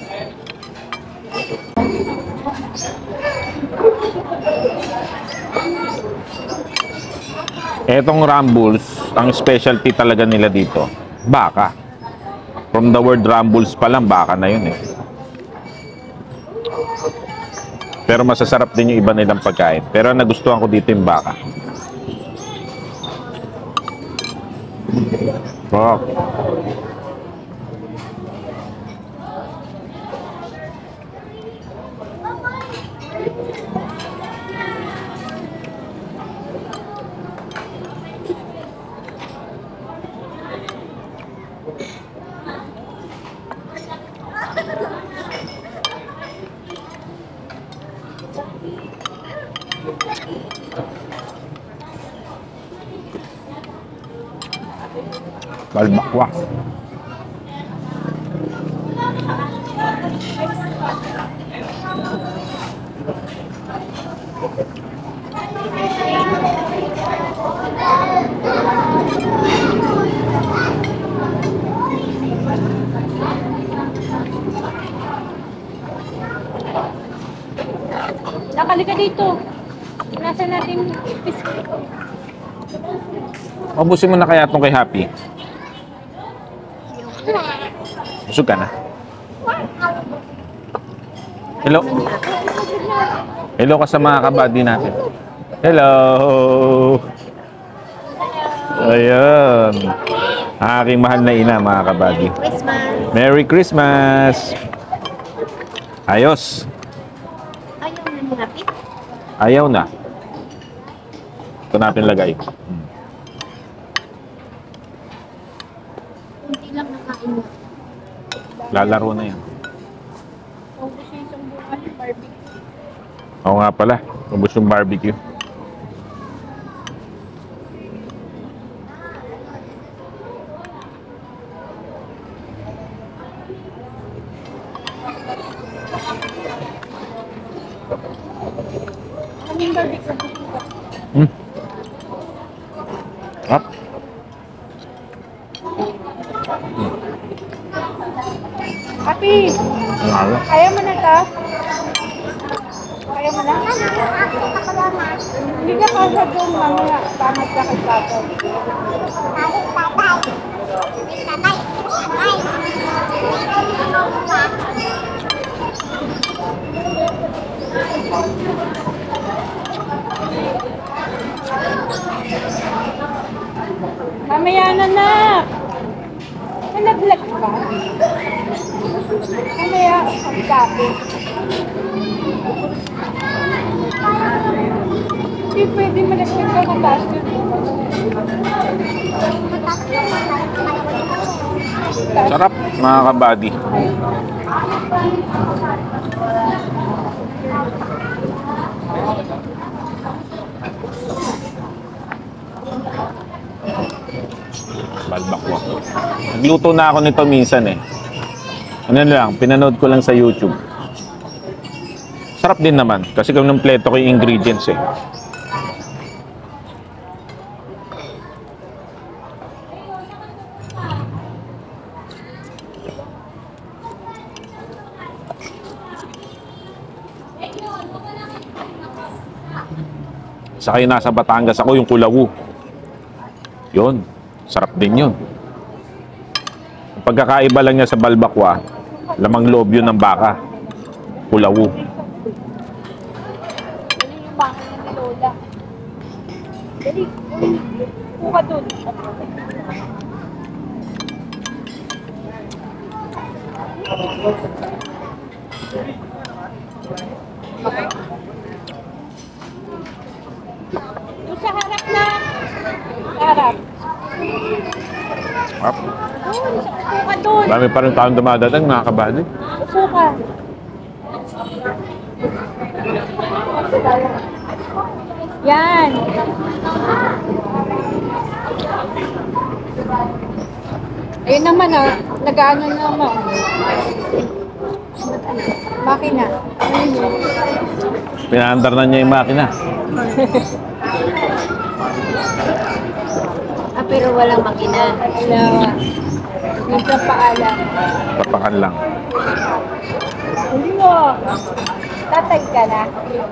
Etong Rumbles, ang specialty talaga nila dito, baka. From the word Rumbles pa lang, baka na yun eh. Pero masasarap din yung iba nilang pagkain. Pero nagustuhan ko dito yung baka. Wow. Balbakwa. Nakalika dito. Nasa natin biscuit. Ubusin mo na kaya itong kay Happy. Busog ka na. Hello. Hello ka sa mga kabady natin. Hello. Ayan. Aking mahal na ina mga kabady. Christmas. Merry Christmas. Ayos. Ayaw na ni Happy. Ayaw na. Ito natin lagay. Hindi lang nakain mo. Lalaro na yan. Ubus yung isang buwan yung barbecue. Oo nga pala. Ubus yung barbecue. Kaming barbecue. Up. Happy! Ano? Kaya mo na to? Kaya mo na? Hindi ka kasa doon mamaya. Tama ka kay Papa. Mamaya na na! Nalaglag ka? Mamaya, pagkapi. Hindi pwede malaglag ka ng basket. Sarap mga kabady. Balbakwa. Nagluto na ako nito minsan eh. Ano lang, pinanood ko lang sa YouTube. Sarap din naman kasi kinumpleto ko yung ingredients eh. Saka yung nasa Batangas ako, yung kulawu. Yun, sarap din yun. Ang pagkakaiba lang niya sa balbakwa, lamang loob yun ng baka. Kulawu. Ano yung baka ni Lola? Dali. Upo ka dun. Doon sa harap na. Sa harap. Up. Upo ka dun. Dami pa rin taong dumadating, mga kabady. Upo ka. Yan. Ayun naman nag-ano naman. Makina. Ayun yun. Pinaandar na niya yung makina. Pero walang makina. Wala. Medyo paalam. Papakan lang. Hindi mo. Tatay ka na.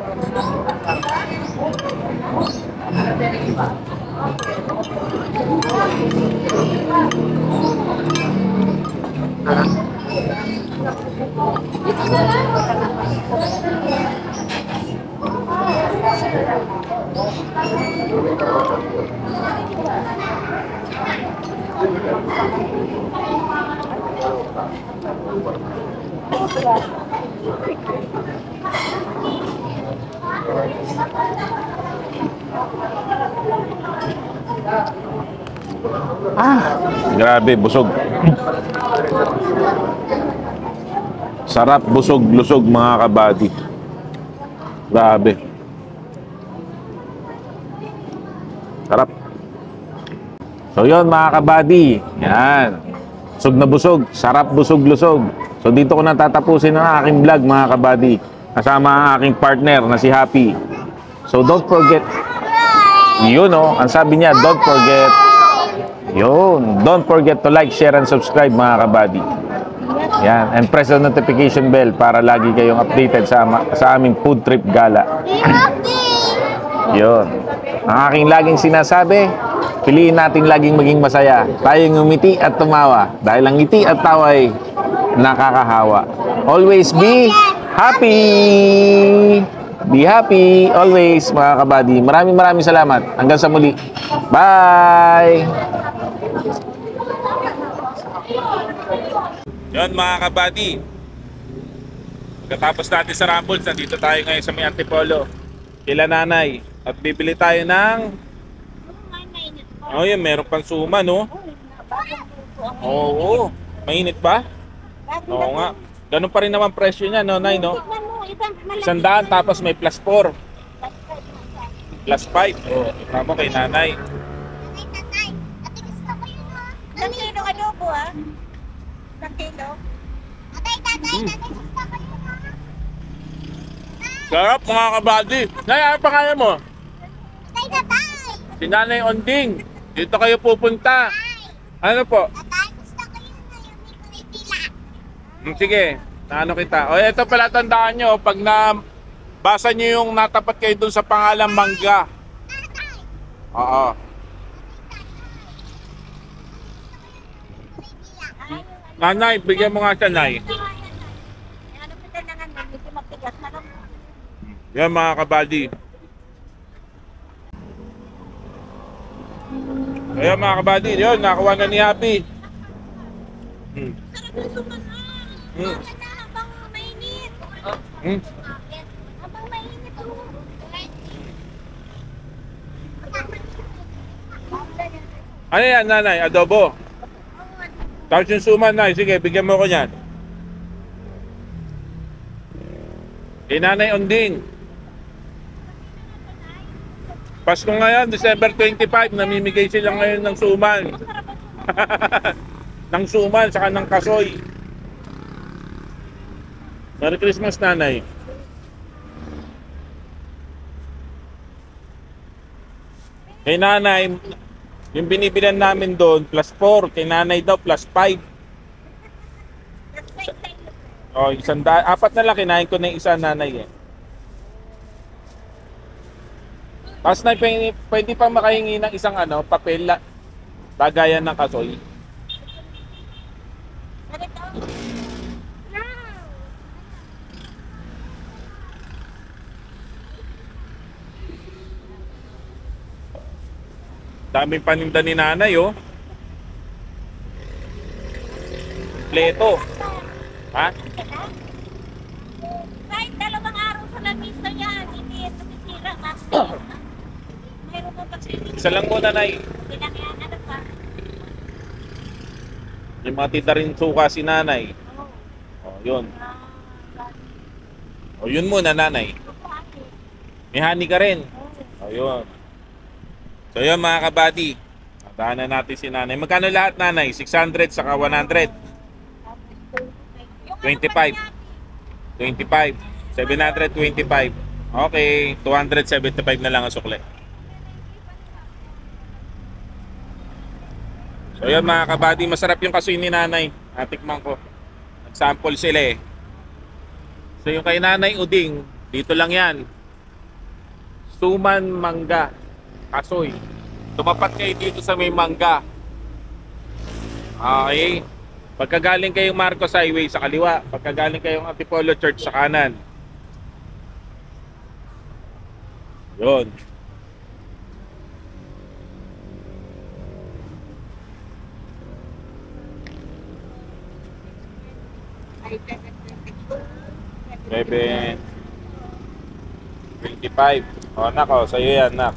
Grabe, busog. Sarap, busog, lusog, mga kabady. Grabe. Sarap. So yun, mga kabady. Yan. Busog na busog. Sarap, busog, lusog. So dito ko na tatapusin ang aking vlog, mga kabady. Kasama ang aking partner na si Happy. So don't forget. Yun ang sabi niya, don't forget. Yun. Don't forget to like, share, and subscribe, mga kabady. Yan. And press the notification bell para lagi kayong updated sa aming food trip gala. Yun. Ang aking laging sinasabi, piliin natin laging maging masaya. Tayong ngumiti at tumawa. Dahil ang ngiti at tawa ay nakakahawa. Always be happy! Be happy always, mga kabady. Maraming salamat. Hanggang sa muli. Bye! Yun, mga kabady. Pagkatapos natin sa Rambles, nandito tayo ngayon sa may Antipolo. Kila nanay. At bibili tayo ng... Oh, yun, meron pang suma, no? Oo. Mainit ba? Oo nga. Ganun pa rin naman presyo niya, no, Nay, no? 100 tapos may plus 4. Plus 5. Oh, tama kay nanay. Ilang kilo adobo Ilang kilo? Sarap, mga kabady. Nay, ano pangalan mo? Si Nanay Onding. Dito kayo pupunta. Ano po? Sige, naano kita. O, ito pala, tandaan nyo. Pag basa nyo yung natapat kayo dun sa pangalan mangga. Oo. Nanay, bigyan mo nga siya, Nay. Yan, mga kabady. Ayan, mga kabady. Yun, nakuha na ni Happy. Habang mainit. Habang mainit Ano yan, nanay? Adobo? Tapos yung suman, Nay. Sige, bigyan mo ko yan. Kay Nanay Onding. Pasko ngayon, December 25, namimigay sila ngayon ng suman. Ng suman, saka ng kasoy. Merry Christmas, Nanay. Kay Nanay, yung binibilan namin doon, plus 4. Kay Nanay daw, plus 5. Oh, apat na lang, kinain ko na yung isa, Nanay eh. Tapos na, pwede pa makahingi ng isang papel, lagayan ng kasoy. Daming paninda ni nanay, oh. Kompleto. Ha? Kahit 2 araw sa lamisa yan, hindi ito sisira. Meron mo kasi Isa lang muna, nay. pinakyan, ano pa? Yung mga tita rin suka si nanay. Oh, yun. O, yun muna, nanay. May honey ka rin. O, yun. So, yun mga kabady. Daanan natin si nanay. Magkano lahat, nanay? 600 saka 100? 25. 25. 725. Okay. 275 na lang ang sukle. So, yun mga kabady. Masarap yung kasoy ni nanay. Natikman ko. Nag-sample sila eh. So, yung kay Nanay Uding, dito lang yan. Suman Mangga. Kasoy. Tumapat kayo dito sa may mangga. Okay. Pagkagaling kayong Marcos Highway sa kaliwa. Pagkagaling kayong Antipolo Church sa kanan. Yun. Bebe. 25. O, anak, o. Sa'yo yan, nak.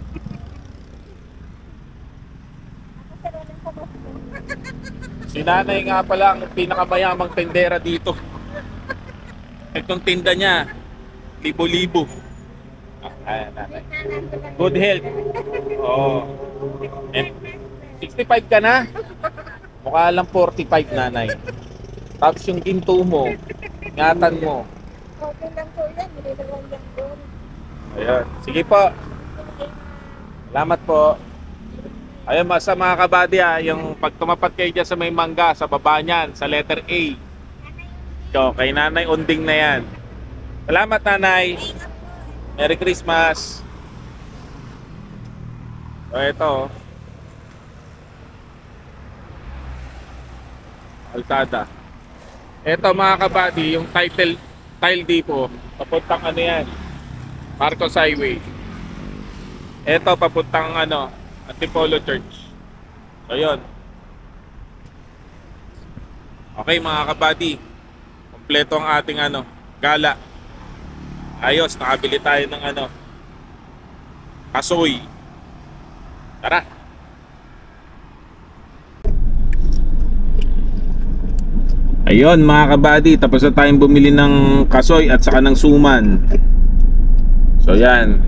Si nanay nga pala ang pinakamayamang tendera dito. Itong tinda niya, libo-libo. Ayan, nanay. Good health. Oo. And 65 ka na? Mukha lang 45, nanay. Tapos yung ginto mo, ingatan mo. Okay lang po yan, hindi naman yan po. Ayan. Sige po. Salamat po. Ayun, sa mga kabady yung pag tumapat kayo dyan sa may mangga, sa baba niyan, sa letter A. So, kay Nanay Unding na yan. Salamat, Nanay. Merry Christmas. So, ito. Altada. Ito mga kabady, yung tile depot. Papuntang ano yan? Marcos Highway. Ito, papuntang ano? Antipolo Church. So, yun. Okay mga kabady. Kompleto ang ating ano, gala. Ayos, nakabili tayo ng ano, kasoy. Tara. Ayun mga kabady, tapos na tayong bumili ng kasoy at saka ng suman. So yan.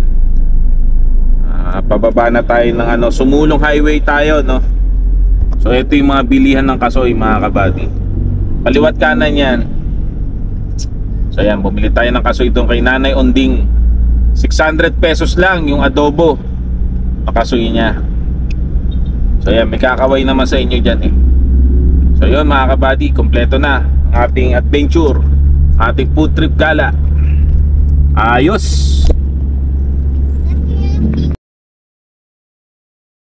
Pababa na tayo ng ano, Sumulong Highway tayo, no. So ito yung mga bilihan ng kasoy mga kabady. Kaliwat kanan yan. So yan, bumili tayo ng kasoy doon kay Nanay Unding. 600 pesos lang yung adobo na kasoy niya. So yan, may kakaway naman sa inyo dyan eh. So yun mga kabady, kompleto na ang ating adventure, ating food trip gala. Ayos.